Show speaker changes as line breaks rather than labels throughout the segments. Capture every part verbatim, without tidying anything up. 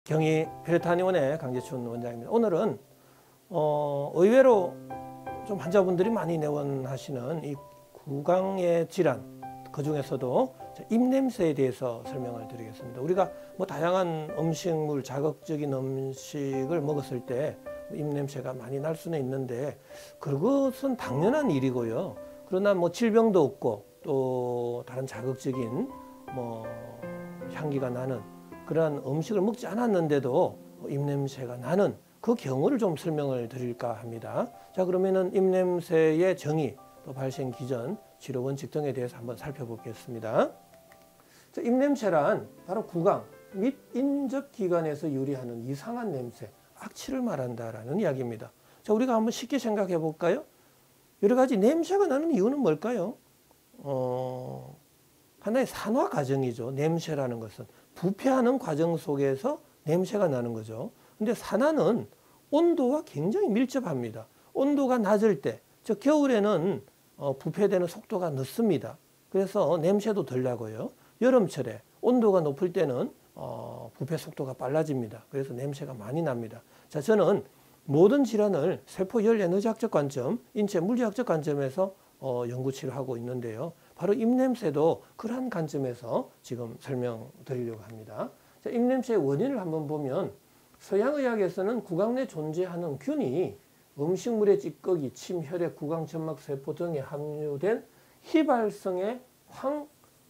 경희 페레타니원의 강재춘 원장입니다. 오늘은 어, 의외로 좀 환자분들이 많이 내원하시는 이 구강의 질환, 그 중에서도 입냄새에 대해서 설명을 드리겠습니다. 우리가 뭐 다양한 음식물, 자극적인 음식을 먹었을 때 입냄새가 많이 날 수는 있는데 그것은 당연한 일이고요. 그러나 뭐 질병도 없고 또 다른 자극적인 뭐 향기가 나는 그러한 음식을 먹지 않았는데도 입냄새가 나는 그 경우를 좀 설명을 드릴까 합니다. 자, 그러면은 입냄새의 정의, 또 발생 기전, 치료 원칙 등에 대해서 한번 살펴보겠습니다. 자, 입냄새란 바로 구강 및 인접기관에서 유리하는 이상한 냄새, 악취를 말한다라는 이야기입니다. 자, 우리가 한번 쉽게 생각해 볼까요? 여러 가지 냄새가 나는 이유는 뭘까요? 어, 하나의 산화 과정이죠. 냄새라는 것은 부패하는 과정 속에서 냄새가 나는 거죠. 근데 산화는 온도와 굉장히 밀접합니다. 온도가 낮을 때, 즉 겨울에는 어, 부패되는 속도가 늦습니다. 그래서 냄새도 덜 나고요. 여름철에 온도가 높을 때는 어, 부패 속도가 빨라집니다. 그래서 냄새가 많이 납니다. 자, 저는 모든 질환을 세포 열 에너지학적 관점, 인체 물리학적 관점에서 어, 연구 치료하고 있는데요. 바로 입냄새도 그러한 관점에서 지금 설명드리려고 합니다. 자, 입냄새의 원인을 한번 보면 서양의학에서는 구강 내 존재하는 균이 음식물의 찌꺼기, 침, 혈액, 구강 점막 세포 등에 함유된 희발성의 황,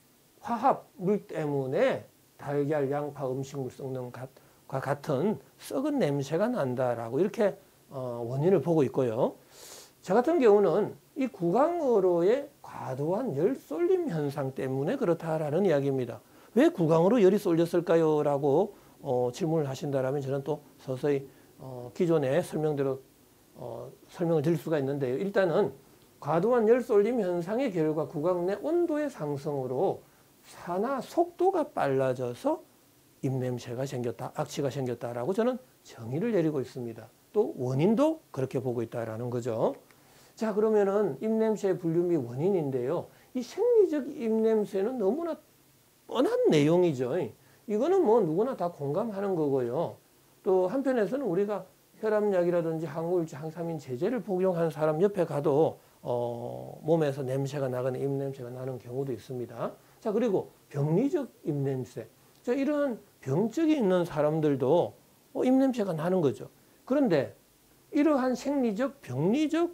화합물 때문에 달걀, 양파, 음식물 썩는 것과 같은 썩은 냄새가 난다라고 이렇게 어, 원인을 보고 있고요. 저 같은 경우는 이 구강으로의 과도한 열 쏠림 현상 때문에 그렇다라는 이야기입니다. 왜 구강으로 열이 쏠렸을까요? 라고 어, 질문을 하신다면 저는 또 서서히 어, 기존의 설명대로 어, 설명을 드릴 수가 있는데요. 일단은 과도한 열 쏠림 현상의 결과 구강 내 온도의 상승으로 산화 속도가 빨라져서 입냄새가 생겼다, 악취가 생겼다라고 저는 정의를 내리고 있습니다. 또 원인도 그렇게 보고 있다라는 거죠. 자, 그러면은 입냄새의 분류 및 원인인데요. 이 생리적 입냄새는 너무나 뻔한 내용이죠. 이거는 뭐 누구나 다 공감하는 거고요. 또 한편에서는 우리가 혈압약이라든지 항우울제, 항사민 제제를 복용한 사람 옆에 가도 어, 몸에서 냄새가 나거나 입냄새가 나는 경우도 있습니다. 자, 그리고 병리적 입냄새. 자, 이런 병적이 있는 사람들도 어, 입냄새가 나는 거죠. 그런데 이러한 생리적, 병리적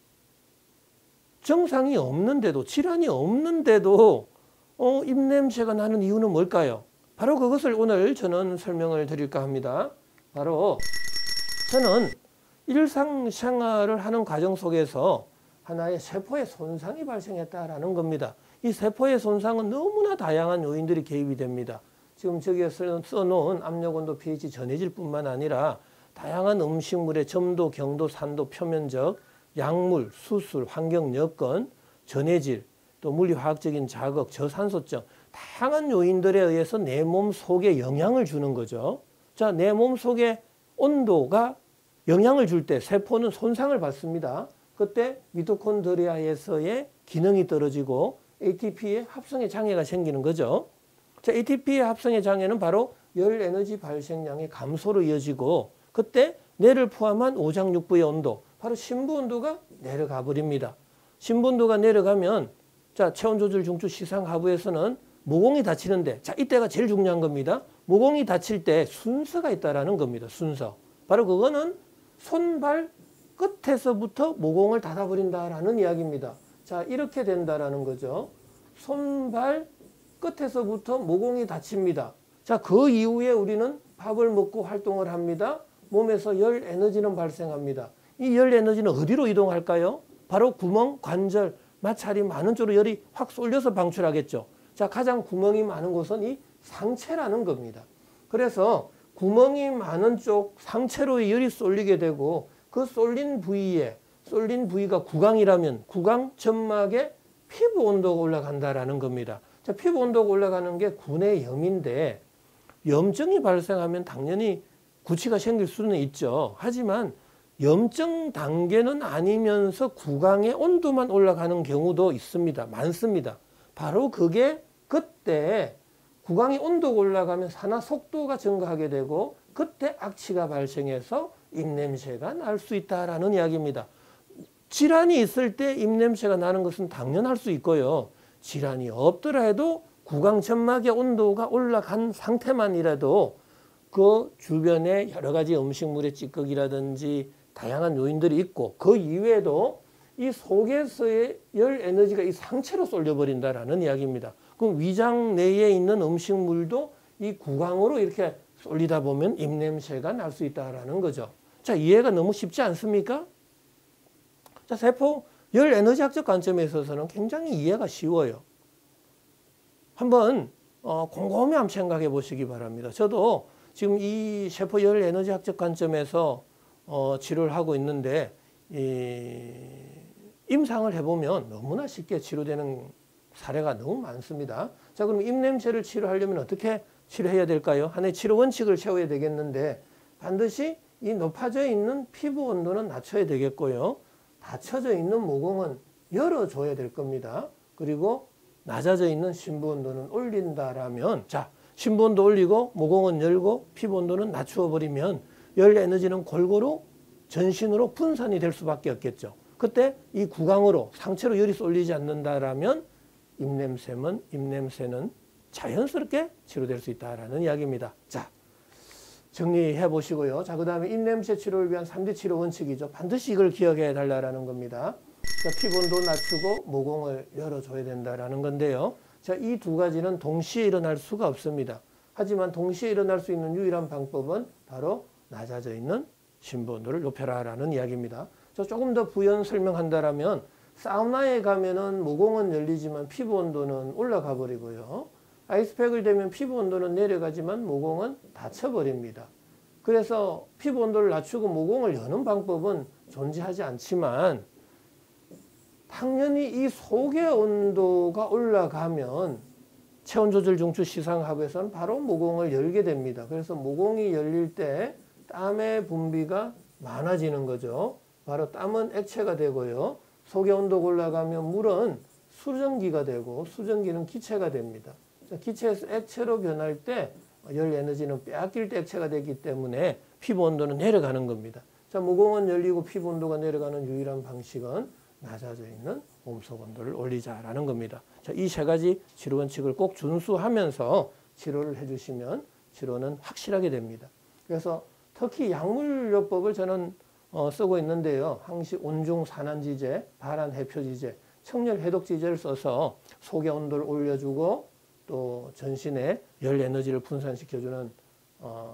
증상이 없는데도, 질환이 없는데도 어, 입냄새가 나는 이유는 뭘까요? 바로 그것을 오늘 저는 설명을 드릴까 합니다. 바로 저는 일상생활을 하는 과정 속에서 하나의 세포의 손상이 발생했다라는 겁니다. 이 세포의 손상은 너무나 다양한 요인들이 개입이 됩니다. 지금 저기에 써놓은 압력온도, pH, 전해질뿐만 아니라 다양한 음식물의 점도, 경도, 산도, 표면적, 약물, 수술, 환경 여건, 전해질, 또 물리화학적인 자극, 저산소증, 다양한 요인들에 의해서 내 몸 속에 영향을 주는 거죠. 자, 내 몸 속에 온도가 영향을 줄 때 세포는 손상을 받습니다. 그때 미토콘드리아에서의 기능이 떨어지고 에이티피의 합성의 장애가 생기는 거죠. 자, 에이티피의 합성의 장애는 바로 열 에너지 발생량의 감소로 이어지고 그때 뇌를 포함한 오장육부의 온도, 바로 심부 온도가 내려가 버립니다. 심부 온도가 내려가면 자, 체온 조절 중추 시상 하부에서는 모공이 닫히는데 자, 이때가 제일 중요한 겁니다. 모공이 닫힐 때 순서가 있다라는 겁니다. 순서. 바로 그거는 손발 끝에서부터 모공을 닫아버린다라는 이야기입니다. 자, 이렇게 된다라는 거죠. 손발 끝에서부터 모공이 닫힙니다. 자, 그 이후에 우리는 밥을 먹고 활동을 합니다. 몸에서 열 에너지는 발생합니다. 이 열 에너지는 어디로 이동할까요? 바로 구멍, 관절, 마찰이 많은 쪽으로 열이 확 쏠려서 방출하겠죠. 자, 가장 구멍이 많은 곳은 이 상체라는 겁니다. 그래서 구멍이 많은 쪽 상체로 열이 쏠리게 되고 그 쏠린 부위에, 쏠린 부위가 구강이라면 구강 점막에 피부 온도가 올라간다라는 겁니다. 자, 피부 온도가 올라가는 게 구내 염인데 염증이 발생하면 당연히 구취가 생길 수는 있죠. 하지만 염증 단계는 아니면서 구강의 온도만 올라가는 경우도 있습니다. 많습니다. 바로 그게 그때 구강의 온도가 올라가면 산화 속도가 증가하게 되고 그때 악취가 발생해서 입냄새가 날 수 있다라는 이야기입니다. 질환이 있을 때 입냄새가 나는 것은 당연할 수 있고요. 질환이 없더라도 구강 점막의 온도가 올라간 상태만이라도 그 주변에 여러 가지 음식물의 찌꺼기라든지 다양한 요인들이 있고 그 이외에도 이 속에서의 열 에너지가 이 상체로 쏠려버린다라는 이야기입니다. 그럼 위장 내에 있는 음식물도 이 구강으로 이렇게 쏠리다 보면 입냄새가 날 수 있다라는 거죠. 자, 이해가 너무 쉽지 않습니까? 자, 세포 열 에너지학적 관점에 있어서는 굉장히 이해가 쉬워요. 한번 어, 곰곰이 한번 생각해 보시기 바랍니다. 저도 지금 이 세포 열 에너지학적 관점에서 어, 치료를 하고 있는데 이, 임상을 해보면 너무나 쉽게 치료되는 사례가 너무 많습니다. 자, 그럼 입냄새를 치료하려면 어떻게 치료해야 될까요? 하나의 치료 원칙을 세워야 되겠는데 반드시 이 높아져 있는 피부 온도는 낮춰야 되겠고요. 닫혀져 있는 모공은 열어줘야 될 겁니다. 그리고 낮아져 있는 심부 온도는 올린다라면 자, 심부 온도 올리고 모공은 열고 피부 온도는 낮추어 버리면 열 에너지는 골고루 전신으로 분산이 될 수밖에 없겠죠. 그때 이 구강으로 상체로 열이 쏠리지 않는다라면 입냄새는 입냄새는 자연스럽게 치료될 수 있다라는 이야기입니다. 자, 정리해 보시고요. 자, 그다음에 입냄새 치료를 위한 삼 대 치료 원칙이죠. 반드시 이걸 기억해 달라는 겁니다. 자, 피부 온도 낮추고 모공을 열어줘야 된다라는 건데요. 자, 이 두 가지는 동시에 일어날 수가 없습니다. 하지만 동시에 일어날 수 있는 유일한 방법은 바로 낮아져 있는 심부 온도를 높여라라는 이야기입니다. 자, 조금 더 부연 설명한다라면 사우나에 가면은 모공은 열리지만 피부 온도는 올라가 버리고요. 아이스팩을 대면 피부 온도는 내려가지만 모공은 닫혀버립니다. 그래서 피부 온도를 낮추고 모공을 여는 방법은 존재하지 않지만 당연히 이 속의 온도가 올라가면 체온조절 중추 시상하부에서는 바로 모공을 열게 됩니다. 그래서 모공이 열릴 때 땀의 분비가 많아지는 거죠. 바로 땀은 액체가 되고요. 속의 온도가 올라가면 물은 수증기가 되고 수증기는 기체가 됩니다. 기체에서 액체로 변할 때 열 에너지는 빼앗길 때 액체가 되기 때문에 피부 온도는 내려가는 겁니다. 자, 모공은 열리고 피부 온도가 내려가는 유일한 방식은 낮아져 있는 몸속 온도를 올리자라는 겁니다. 자, 이 세 가지 치료 원칙을 꼭 준수하면서 치료를 해주시면 치료는 확실하게 됩니다. 그래서 특히 약물요법을 저는 어, 쓰고 있는데요. 항시 온중산안지제, 발안해표지제, 청열해독지제를 써서 속의 온도를 올려주고 또 전신에 열 에너지를 분산시켜주는 어,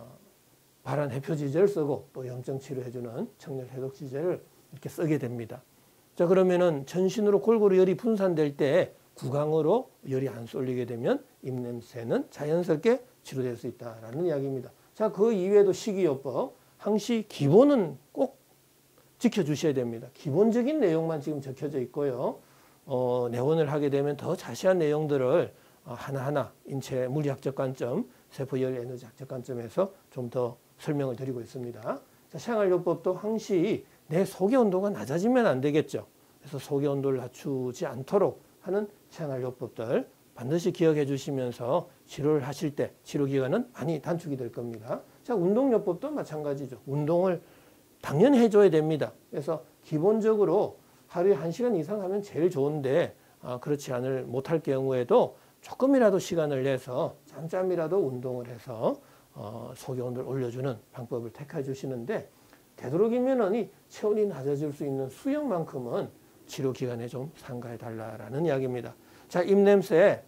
발안해표지제를 쓰고 또 염증 치료해주는 청열해독지제를 이렇게 쓰게 됩니다. 자, 그러면은 전신으로 골고루 열이 분산될 때 구강으로 열이 안 쏠리게 되면 입냄새는 자연스럽게 치료될 수 있다라는 이야기입니다. 자, 그 이외에도 식이요법, 항시 기본은 꼭 지켜주셔야 됩니다. 기본적인 내용만 지금 적혀져 있고요. 어, 내원을 하게 되면 더 자세한 내용들을 하나하나 인체 물리학적 관점, 세포열 에너지학적 관점에서 좀 더 설명을 드리고 있습니다. 자, 생활요법도 항시 내 속의 온도가 낮아지면 안 되겠죠. 그래서 속의 온도를 낮추지 않도록 하는 생활요법들 반드시 기억해 주시면서 치료를 하실 때 치료기간은 많이 단축이 될 겁니다. 자, 운동요법도 마찬가지죠. 운동을 당연히 해줘야 됩니다. 그래서 기본적으로 하루에 한 시간 이상 하면 제일 좋은데 아, 그렇지 않을 못할 경우에도 조금이라도 시간을 내서 잠잠이라도 운동을 해서 어, 속의 온도를 올려주는 방법을 택해 주시는데 되도록이면 이 체온이 낮아질 수 있는 수영만큼은 치료 기간에 좀 삼가해 달라는 이야기입니다. 자, 입냄새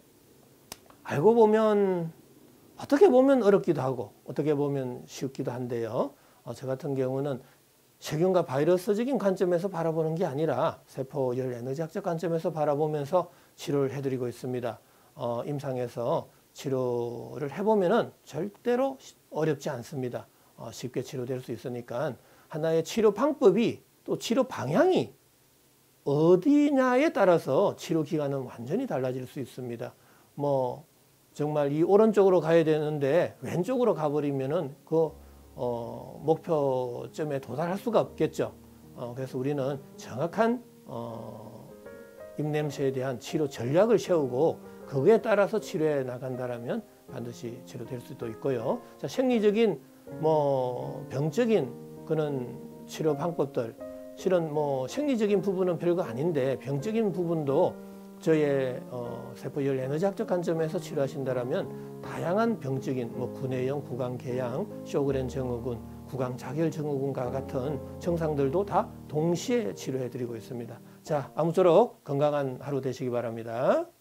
알고 보면 어떻게 보면 어렵기도 하고 어떻게 보면 쉽기도 한데요. 어, 저 같은 경우는 세균과 바이러스적인 관점에서 바라보는 게 아니라 세포열 에너지학적 관점에서 바라보면서 치료를 해드리고 있습니다. 어, 임상에서 치료를 해보면은 절대로 어렵지 않습니다. 어, 쉽게 치료될 수 있으니까 하나의 치료 방법이 또 치료 방향이 어디냐에 따라서 치료 기간은 완전히 달라질 수 있습니다. 뭐 정말 이 오른쪽으로 가야 되는데 왼쪽으로 가버리면은 그 어, 목표점에 도달할 수가 없겠죠. 어, 그래서 우리는 정확한 어, 입냄새에 대한 치료 전략을 세우고 그거에 따라서 치료해 나간다라면 반드시 치료될 수도 있고요. 자, 생리적인 뭐 병적인 그런 치료 방법들, 실은 뭐 생리적인 부분은 별거 아닌데 병적인 부분도 저의 어, 세포열 에너지학적 관점에서 치료하신다라면 다양한 병적인 뭐 구내염, 구강궤양, 쇼그렌 증후군, 구강자결 증후군과 같은 증상들도 다 동시에 치료해드리고 있습니다. 자, 아무쪼록 건강한 하루 되시기 바랍니다.